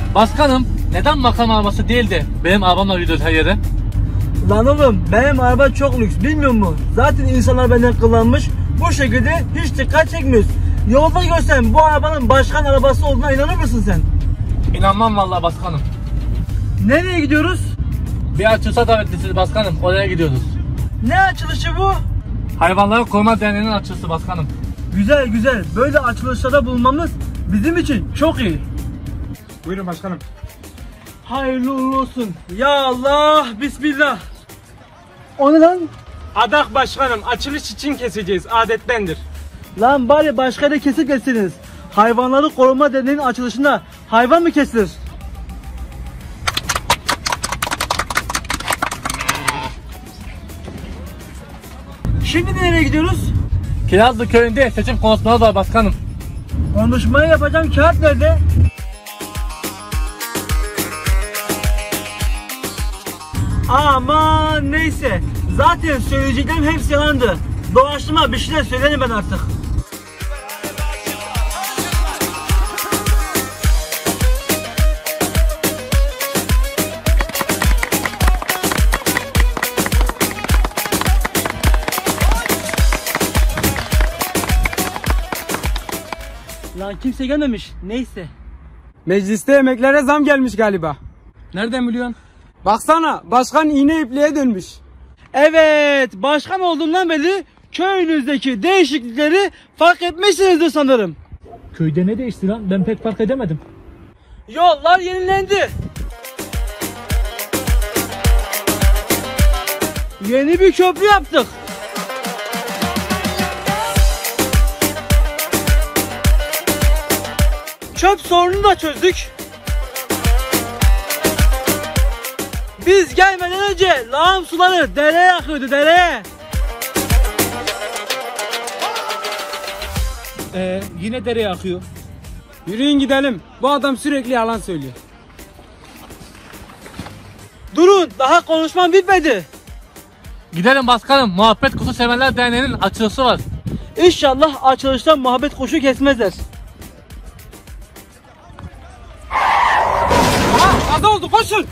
Başkanım, neden makam arabası değil de benim arabamla gidiyoruz her yere? Lan oğlum, benim araba çok lüks, bilmiyor musun? Zaten insanlar benden kullanmış. Bu şekilde hiç dikkat çekmiyoruz. Yolda görsen bu arabanın başkan arabası olduğuna inanır mısın sen? İnanmam vallahi başkanım. Nereye gidiyoruz? Bir açılışa davetlisiz başkanım, oraya gidiyoruz. Ne açılışı bu? Hayvanları Koruma Derneği'nin açılışı başkanım. Güzel güzel. Böyle açılışlarda bulunmamız bizim için çok iyi. Buyurun başkanım. Hayırlı uğurlu olsun. Ya Allah, bismillah. O ne lan? Adak başkanım, açılış için keseceğiz, adettendir. Lan bari başka yere kesip geçsiniz. Hayvanları Koruma Derneği'nin açılışında hayvan mı kesilir? Şimdi nereye gidiyoruz? Kirazlı köyünde seçim konuşmaları var başkanım. Konuşmayı yapacağım kağıt nerede? Aman neyse. Zaten söyleyeceklerim hepsi yalandı. Doğaçlama bir şeyler söylerim ben artık. Lan kimse gelmemiş. Neyse. Mecliste emeklere zam gelmiş galiba. Nereden biliyorsun? Baksana, başkan iğne ipliğe dönmüş. Evet, başkan olduğumdan beri köyünüzdeki değişiklikleri fark etmişsinizdir sanırım. Köyde ne değişti lan? Ben pek fark edemedim. Yollar yenilendi. Yeni bir köprü yaptık. Çöp sorununu da çözdük. Biz gelmeden önce lağım suları dereye akıyordu, dereye. Yine dereye akıyor. Yürüyün gidelim. Bu adam sürekli yalan söylüyor. Durun, daha konuşmam bitmedi. Gidelim başkanım, Muhabbet Kuşu Severler Derneği'nin açılışı var. İnşallah açılışta muhabbet kuşu kesmezler. Aha, kaza oldu, koşun.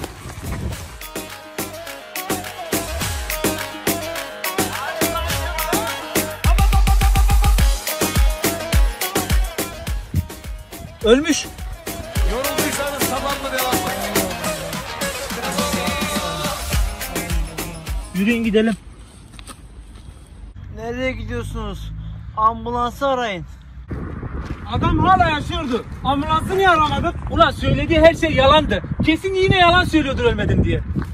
Ölmüş. Yorulduysanız sabahla devam edin. Yürüyün gidelim. Nereye gidiyorsunuz? Ambulansı arayın. Adam hala yaşıyordu. Ambulansı niye aramadık? Ulan söylediği her şey yalandı. Kesin yine yalan söylüyordur ölmedim diye.